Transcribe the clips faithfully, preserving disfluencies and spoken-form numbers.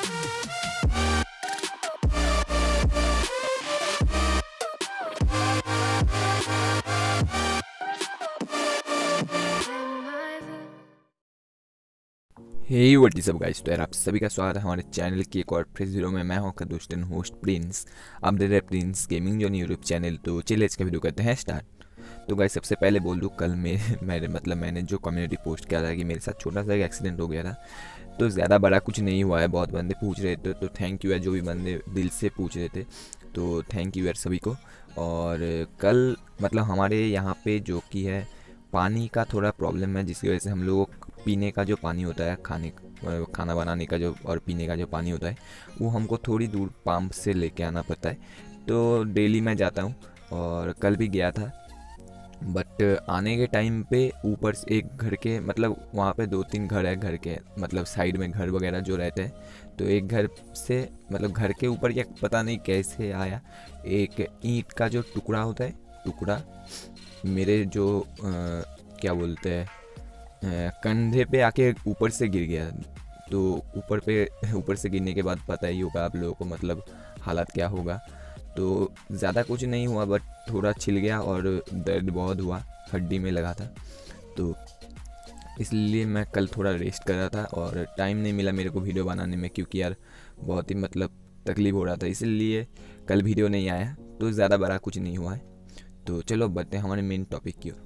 Hey what is up guys, तो यार आप सभी का स्वागत है हमारे चैनल की एक और फ्रेश वीडियो में। मैं हूं आपका दोस्त एंड होस्ट प्रिंस। आप देख रहे हैं prince gaming zone YouTube channel. तो चलिए इसका वीडियो करते हैं स्टार्ट। तो गाइस सबसे पहले बोल दूं, कल मेरे मेरे मतलब मैंने जो कम्युनिटी पोस्ट किया था कि मेरे साथ छोटा सा एक एक्सीडेंट हो गया था। तो ज़्यादा बड़ा कुछ नहीं हुआ है। बहुत बंदे पूछ रहे थे, तो थैंक यू है जो भी बंदे दिल से पूछ रहे थे, तो थैंक यू यार सभी को। और कल मतलब हमारे यहाँ पे जो कि है पानी का थोड़ा प्रॉब्लम है, जिसकी वजह से हम लोग पीने का जो पानी होता है, खाने खाना बनाने का जो और पीने का जो पानी होता है, वो हमको थोड़ी दूर पंप से लेके आना पड़ता है। तो डेली मैं जाता हूँ और कल भी गया था। बट आने के टाइम पे ऊपर से एक घर के मतलब वहाँ पे दो तीन घर है, घर के मतलब साइड में घर वगैरह जो रहते हैं। तो एक घर से मतलब घर के ऊपर या पता नहीं कैसे आया, एक ईंट का जो टुकड़ा होता है, टुकड़ा मेरे जो आ, क्या बोलते हैं कंधे पे आके ऊपर से गिर गया। तो ऊपर पे ऊपर से गिरने के बाद पता ही होगा आप लोगों को मतलब हालत क्या होगा। तो ज़्यादा कुछ नहीं हुआ, बट थोड़ा छिल गया और दर्द बहुत हुआ, हड्डी में लगा था। तो इसलिए मैं कल थोड़ा रेस्ट कर रहा था और टाइम नहीं मिला मेरे को वीडियो बनाने में, क्योंकि यार बहुत ही मतलब तकलीफ़ हो रहा था, इसलिए कल वीडियो नहीं आया। तो ज़्यादा बड़ा कुछ नहीं हुआ है। तो चलो बढ़ते हैं हमारे मेन टॉपिक की ओर।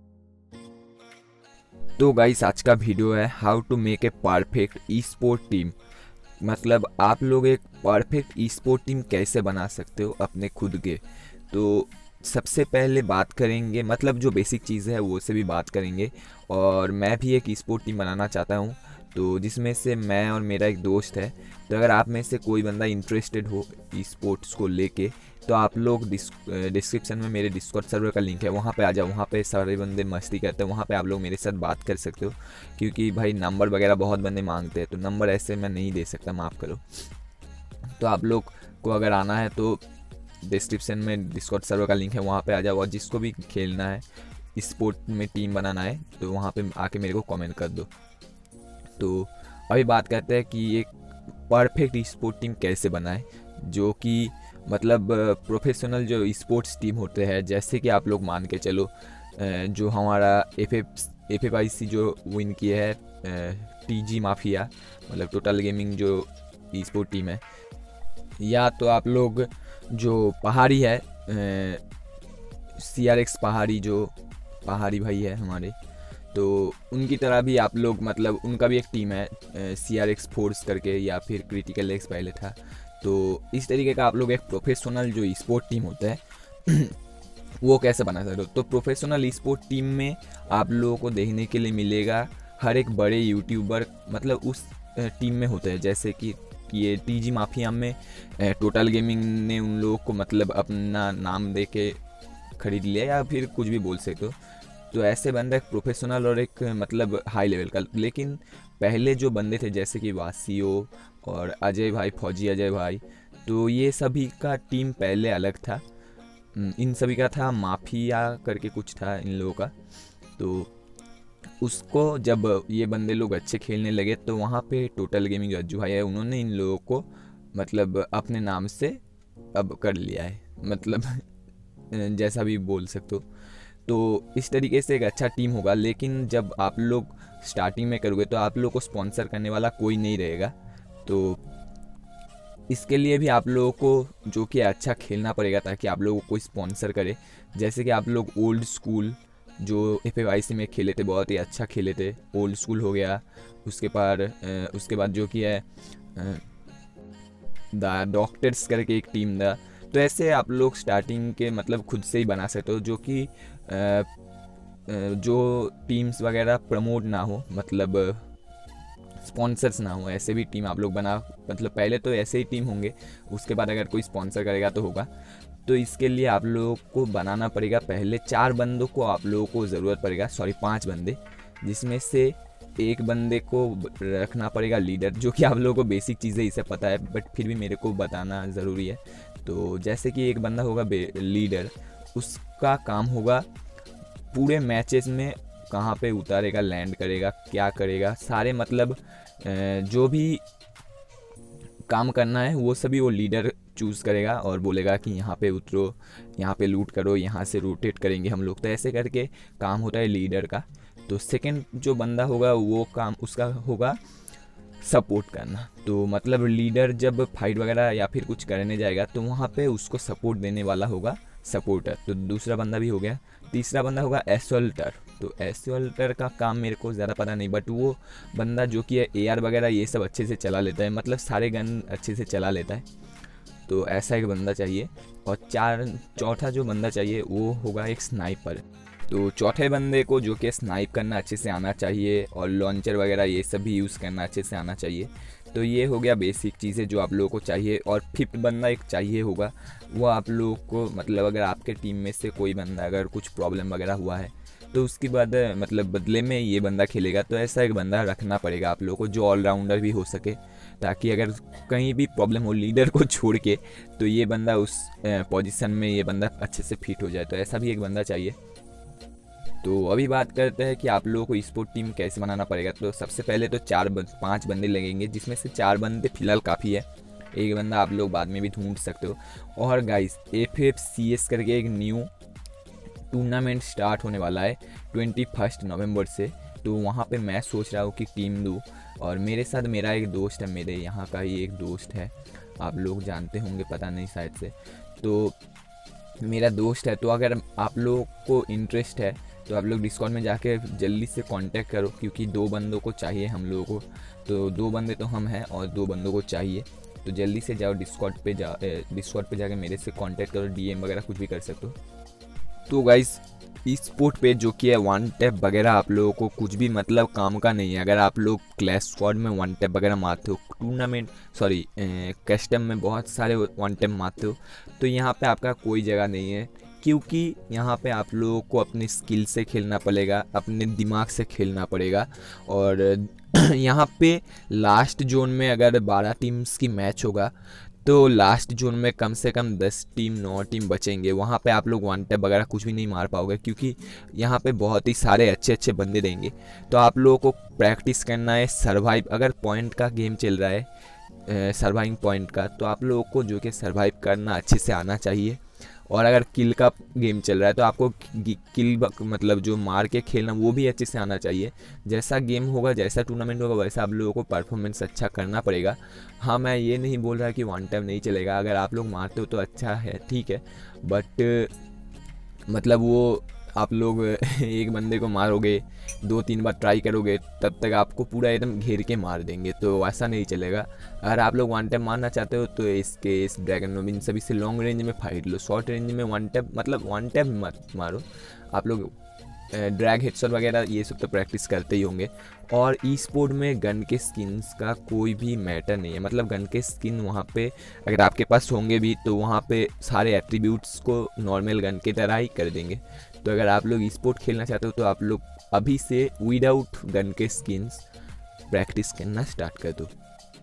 तो गाइस आज का वीडियो है how to make a perfect e sport team. मतलब आप लोग एक परफेक्ट ई स्पोर्ट टीम कैसे बना सकते हो अपने खुद के। तो सबसे पहले बात करेंगे, मतलब जो बेसिक चीज़ है वो से भी बात करेंगे। और मैं भी एक ई स्पोर्ट टीम बनाना चाहता हूँ, तो जिसमें से मैं और मेरा एक दोस्त है। तो अगर आप में से कोई बंदा इंटरेस्टेड हो ई स्पोर्ट्स को लेके, तो आप लोग डिस्क्रिप्शन में मेरे डिस्कॉर्ड सर्वर का लिंक है, वहाँ पे आ जाओ। वहाँ पे सारे बंदे मस्ती करते हैं, वहाँ पे आप लोग मेरे साथ बात कर सकते हो। क्योंकि भाई नंबर वगैरह बहुत बंदे मांगते हैं, तो नंबर ऐसे मैं नहीं दे सकता, माफ़ करो। तो आप लोग को अगर आना है तो डिस्क्रिप्शन में डिस्कॉर्ड सर्वर का लिंक है, वहाँ पे आ जाओ। और जिसको भी खेलना है, स्पोर्ट में टीम बनाना है, तो वहाँ पे आके मेरे को कमेंट कर दो। तो अभी बात करते हैं कि एक परफेक्ट स्पोर्ट टीम कैसे बनाए, जो कि मतलब प्रोफेशनल जो स्पोर्ट्स टीम होते हैं। जैसे कि आप लोग मान के चलो, जो हमारा F F F F I C जो विन किया है, टी जी माफिया मतलब टोटल गेमिंग जो स्पोर्ट टीम है, या तो आप लोग जो पहाड़ी है, सी आर एक्स पहाड़ी, जो पहाड़ी भाई है हमारे, तो उनकी तरह भी आप लोग मतलब उनका भी एक टीम है सी आर एक्स फोर्स करके, या फिर क्रिटिकल एक्स पहले था। तो इस तरीके का आप लोग एक प्रोफेशनल जो स्पोर्ट टीम होता है वो कैसे बना सकते हो। तो प्रोफेशनल स्पोर्ट टीम में आप लोगों को देखने के लिए मिलेगा हर एक बड़े यूट्यूबर मतलब उस टीम में होते हैं। जैसे कि ये टी जी माफिया में टोटल गेमिंग ने उन लोगों को मतलब अपना नाम दे के खरीद लिया, या फिर कुछ भी बोल सकते हो। तो ऐसे बंदा एक प्रोफेशनल और एक मतलब हाई लेवल का। लेकिन पहले जो बंदे थे जैसे कि वासियो और अजय भाई, फौजी अजय भाई, तो ये सभी का टीम पहले अलग था। इन सभी का था माफिया करके कुछ था इन लोगों का। तो उसको जब ये बंदे लोग अच्छे खेलने लगे, तो वहाँ पे टोटल गेमिंग जो अज्जू भाई है, उन्होंने इन लोगों को मतलब अपने नाम से अब कर लिया है, मतलब जैसा भी बोल सकते हो। तो इस तरीके से एक अच्छा टीम होगा। लेकिन जब आप लोग स्टार्टिंग में करोगे तो आप लोग को स्पॉन्सर करने वाला कोई नहीं रहेगा। तो इसके लिए भी आप लोगों को जो कि अच्छा खेलना पड़ेगा, ताकि आप लोगों को कोई स्पॉन्सर करे। जैसे कि आप लोग ओल्ड स्कूल जो एफ एफ आई सी में खेले थे, बहुत ही अच्छा खेले थे, ओल्ड स्कूल हो गया। उसके बाद उसके बाद जो कि है द डॉक्टर्स करके एक टीम था। तो ऐसे आप लोग स्टार्टिंग के मतलब खुद से ही बना सकते हो, जो कि जो टीम्स वगैरह प्रमोट ना हो, मतलब स्पॉन्सर्स ना हो, ऐसे भी टीम आप लोग बना। मतलब पहले तो ऐसे ही टीम होंगे, उसके बाद अगर कोई स्पॉन्सर करेगा तो होगा। तो इसके लिए आप लोगों को बनाना पड़ेगा पहले चार बंदों को आप लोगों को ज़रूरत पड़ेगा, सॉरी पांच बंदे, जिसमें से एक बंदे को रखना पड़ेगा लीडर, जो कि आप लोगों को बेसिक चीज़ें इसे पता है, बट फिर भी मेरे को बताना ज़रूरी है। तो जैसे कि एक बंदा होगा लीडर, उसका काम होगा पूरे मैचेस में कहाँ पे उतारेगा, लैंड करेगा, क्या करेगा, सारे मतलब जो भी काम करना है वो सभी वो लीडर चूज़ करेगा और बोलेगा कि यहाँ पे उतरो, यहाँ पे लूट करो, यहाँ से रोटेट करेंगे हम लोग। तो ऐसे करके काम होता है लीडर का। तो सेकंड जो बंदा होगा वो काम उसका होगा सपोर्ट करना। तो मतलब लीडर जब फाइट वगैरह या फिर कुछ करने जाएगा तो वहाँ पे उसको सपोर्ट देने वाला होगा सपोर्टर। तो दूसरा बंदा भी हो गया। तीसरा बंदा होगा एसोल्टर। तो एसोल्टर का काम मेरे को ज़्यादा पता नहीं, बट वो बंदा जो कि ए आर वगैरह ये सब अच्छे से चला लेता है, मतलब सारे गन अच्छे से चला लेता है। तो ऐसा एक बंदा चाहिए। और चार चौथा जो बंदा चाहिए वो होगा एक स्नाइपर। तो चौथे बंदे को जो कि स्नाइप करना अच्छे से आना चाहिए और लॉन्चर वगैरह ये सब भी यूज़ करना अच्छे से आना चाहिए। तो ये हो गया बेसिक चीज़ें जो आप लोगों को चाहिए। और फिफ्थ बंदा एक चाहिए होगा, वो आप लोगों को मतलब अगर आपके टीम में से कोई बंदा अगर कुछ प्रॉब्लम वगैरह हुआ है तो उसके बाद मतलब बदले में ये बंदा खेलेगा। तो ऐसा एक बंदा रखना पड़ेगा आप लोगों को जो ऑलराउंडर भी हो सके, ताकि अगर कहीं भी प्रॉब्लम हो लीडर को छोड़ के तो ये बंदा उस पोजीशन में ये बंदा अच्छे से फिट हो जाए। तो ऐसा भी एक बंदा चाहिए। तो अभी बात करते हैं कि आप लोगों को स्पोर्ट टीम कैसे बनाना पड़ेगा। तो सबसे पहले तो चार बन, पाँच बंदे लगेंगे, जिसमें से चार बंदे फिलहाल काफ़ी है। एक बंदा आप लोग बाद में भी ढूंढ सकते हो। और guys F F C S करके एक न्यू टूर्नामेंट स्टार्ट होने वाला है ट्वेंटी फर्स्ट नवंबर से। तो वहाँ पे मैं सोच रहा हूँ कि टीम दूँ, और मेरे साथ मेरा एक दोस्त है, मेरे यहाँ का ही एक दोस्त है, आप लोग जानते होंगे, पता नहीं शायद से। तो मेरा दोस्त है। तो अगर आप लोग को इंटरेस्ट है तो आप लोग डिस्कॉर्ड में जाके जल्दी से कांटेक्ट करो, क्योंकि दो बंदों को चाहिए हम लोगों को। तो दो बंदे तो हम हैं और दो बंदों को चाहिए। तो जल्दी से जाओ डिस्कॉर्ड पे, जा डिस्कॉर्ड पे जाके मेरे से कांटेक्ट करो, डीएम वगैरह कुछ भी कर सकते हो। तो गाइस स्पोर्ट पे जो कि है वन टैप वगैरह आप लोगों को कुछ भी मतलब काम का नहीं है। अगर आप लोग क्लैश स्क्वाड में वन टैप वगैरह मारते हो, टूर्नामेंट सॉरी कस्टम में बहुत सारे वन टैप मारते हो, तो यहाँ पे आपका कोई जगह नहीं है, क्योंकि यहाँ पे आप लोगों को अपनी स्किल से खेलना पड़ेगा, अपने दिमाग से खेलना पड़ेगा। और यहाँ पे लास्ट जोन में अगर बारह टीम्स की मैच होगा तो लास्ट जोन में कम से कम दस टीम नौ टीम बचेंगे। वहाँ पे आप लोग वन टैप वगैरह कुछ भी नहीं मार पाओगे, क्योंकि यहाँ पे बहुत ही सारे अच्छे अच्छे बंदे देंगे। तो आप लोगों को प्रैक्टिस करना है सर्वाइव। अगर पॉइंट का गेम चल रहा है सर्वाइविंग पॉइंट का, तो आप लोगों को जो कि सर्वाइव करना अच्छे से आना चाहिए। और अगर किल का गेम चल रहा है तो आपको किल मतलब जो मार के खेलना वो भी अच्छे से आना चाहिए। जैसा गेम होगा, जैसा टूर्नामेंट होगा, वैसा आप लोगों को परफॉर्मेंस अच्छा करना पड़ेगा। हाँ, मैं ये नहीं बोल रहा कि वन टाइम नहीं चलेगा, अगर आप लोग मारते हो तो अच्छा है, ठीक है, बट मतलब वो आप लोग एक बंदे को मारोगे, दो तीन बार ट्राई करोगे, तब तक आपको पूरा एकदम घेर के मार देंगे, तो ऐसा नहीं चलेगा। अगर आप लोग वन टैप मारना चाहते हो तो इसके इस ड्रैगन नोब इन सभी से लॉन्ग रेंज में फाइट लो। शॉर्ट रेंज में वन टैप मतलब वन टैप मत मारो। आप लोग ड्रैग हेडशॉट वगैरह ये सब तो प्रैक्टिस करते ही होंगे। और ई स्पोर्ट में गन के स्किन्स का कोई भी मैटर नहीं है, मतलब गन के स्किन वहाँ पे अगर आपके पास होंगे भी तो वहाँ पे सारे एट्रीब्यूट्स को नॉर्मल गन की तरह ही कर देंगे। तो अगर आप लोग ई स्पोर्ट खेलना चाहते हो तो आप लोग अभी से विदाउट गन के स्किन्स प्रैक्टिस करना स्टार्ट कर दो।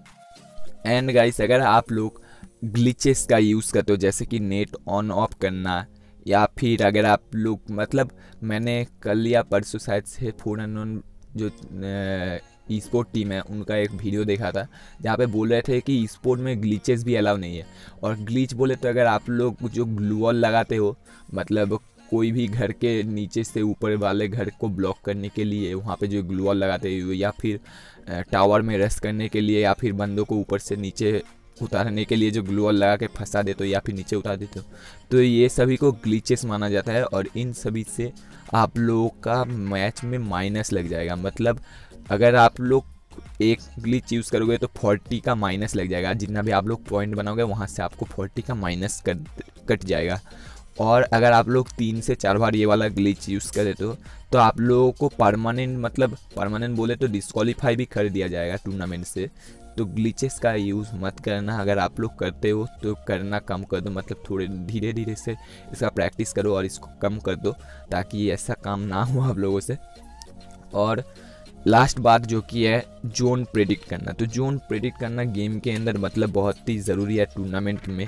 एंड गाइस अगर आप लोग ग्लिचेस का यूज़ करते हो, जैसे कि नेट ऑन ऑफ करना, या फिर अगर आप लोग मतलब मैंने कल या परसों शायद से फोर अननोन जो ई स्पोर्ट टीम है उनका एक वीडियो देखा था, जहाँ पे बोल रहे थे कि ई स्पोर्ट में ग्लिचेस भी अलाउ नहीं है। और ग्लिच बोले तो अगर आप लोग जो ग्लू वॉल लगाते हो, मतलब कोई भी घर के नीचे से ऊपर वाले घर को ब्लॉक करने के लिए वहाँ पे जो ग्लू वॉल लगाते हो, या फिर टावर में रश करने के लिए, या फिर बंदों को ऊपर से नीचे उतारने के लिए जो ग्लू वॉल लगा के फंसा देते हो या फिर नीचे उतार देते हो, तो ये सभी को ग्लिचेस माना जाता है। और इन सभी से आप लोगों का मैच में माइनस लग जाएगा। मतलब अगर आप लोग एक ग्लिच यूज़ करोगे तो फोर्टी का माइनस लग जाएगा। जितना भी आप लोग पॉइंट बनाओगे वहाँ से आपको फोर्टी का माइनस कट कट जाएगा। और अगर आप लोग तीन से चार बार ये वाला ग्लिच यूज़ कर देते हो तो आप लोगों को परमानेंट मतलब परमानेंट बोले तो डिस्क्वालीफाई भी कर दिया जाएगा टूर्नामेंट से। तो ग्लिचेस का यूज़ मत करना। अगर आप लोग करते हो तो करना कम कर दो, मतलब थोड़े धीरे धीरे से इसका प्रैक्टिस करो और इसको कम कर दो, ताकि ऐसा काम ना हो आप लोगों से। और लास्ट बात जो कि है जोन प्रेडिक्ट करना। तो जोन प्रेडिक्ट करना गेम के अंदर मतलब बहुत ही ज़रूरी है टूर्नामेंट में,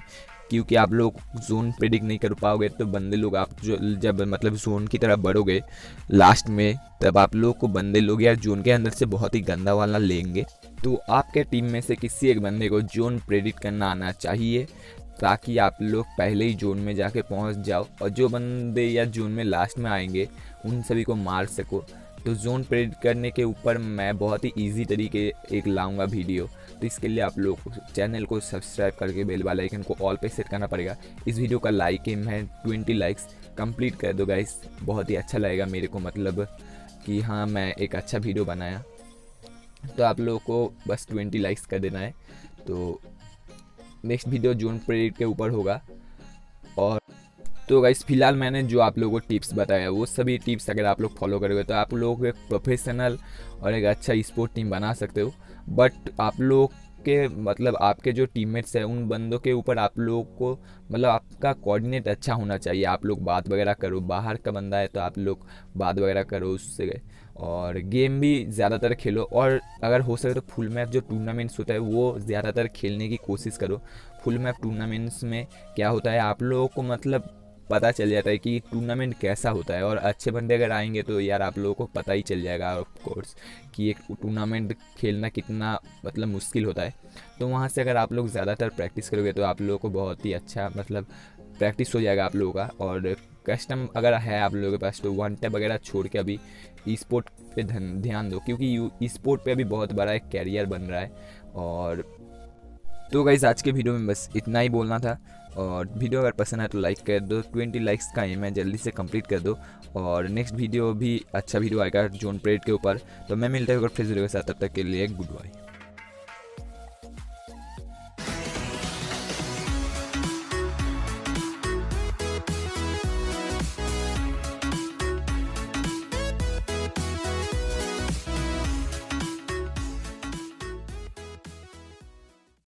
क्योंकि आप लोग जोन प्रेडिक्ट नहीं कर पाओगे तो बंदे लोग आप जो जब मतलब जोन की तरफ बढ़ोगे लास्ट में, तब आप लोग को बंदे लोग यार जोन के अंदर से बहुत ही गंदा वाला लेंगे। तो आपके टीम में से किसी एक बंदे को जोन प्रेडिक्ट करना आना चाहिए, ताकि आप लोग पहले ही जोन में जाके पहुंच जाओ और जो बंदे या जोन में लास्ट में आएंगे उन सभी को मार सको। तो जोन प्रेडिक्ट करने के ऊपर मैं बहुत ही इजी तरीके एक लाऊंगा वीडियो। तो इसके लिए आप लोग चैनल को सब्सक्राइब करके बेल वाला आइकन को ऑल पे सेट करना पड़ेगा। इस वीडियो का लाइक एम है ट्वेंटी लाइक्स कंप्लीट कर दो गाइस, बहुत ही अच्छा लगेगा मेरे को, मतलब कि हाँ मैं एक अच्छा वीडियो बनाया। तो आप लोगों को बस ट्वेंटी लाइक्स कर देना है। तो नेक्स्ट वीडियो जोन प्रेडिक्ट के ऊपर होगा। और तो गाइस फिलहाल मैंने जो आप लोगों को टिप्स बताया वो सभी टिप्स अगर आप लोग फॉलो करोगे तो आप लोग एक प्रोफेशनल और एक अच्छा स्पोर्ट टीम बना सकते हो। बट आप लोग के मतलब आपके जो टीममेट्स हैं उन बंदों के ऊपर आप लोग को मतलब आपका कोऑर्डिनेट अच्छा होना चाहिए। आप लोग बात वगैरह करो, बाहर का बंदा है तो आप लोग बात वगैरह करो उससे, और गेम भी ज़्यादातर खेलो। और अगर हो सके तो फुल मैप जो टूर्नामेंट्स होता है वो ज़्यादातर खेलने की कोशिश करो। फुल मैप टूर्नामेंट्स में क्या होता है आप लोगों को मतलब पता चल जाता है कि टूर्नामेंट कैसा होता है, और अच्छे बंदे अगर आएंगे तो यार आप लोगों को पता ही चल जाएगा ऑफ कोर्स कि एक टूर्नामेंट खेलना कितना मतलब मुश्किल होता है। तो वहाँ से अगर आप लोग ज़्यादातर प्रैक्टिस करोगे तो आप लोगों को बहुत ही अच्छा मतलब प्रैक्टिस हो जाएगा आप लोगों का। और कस्टम अगर है आप लोगों के पास तो वन टैप वगैरह छोड़ के अभी ई स्पोर्ट पे ध्यान दो, क्योंकि ई स्पोर्ट पे अभी बहुत बड़ा एक कैरियर बन रहा है। और तो गाइस आज के वीडियो में बस इतना ही बोलना था। और वीडियो अगर पसंद आए तो लाइक कर दो, ट्वेंटी लाइक्स का एम है जल्दी से कंप्लीट कर दो। और नेक्स्ट वीडियो भी अच्छा वीडियो आएगा जोन प्रेडिक्ट के ऊपर। तो मैं मिलता हूँ फिर वीडियो के साथ, तब तक के लिए गुड बाय।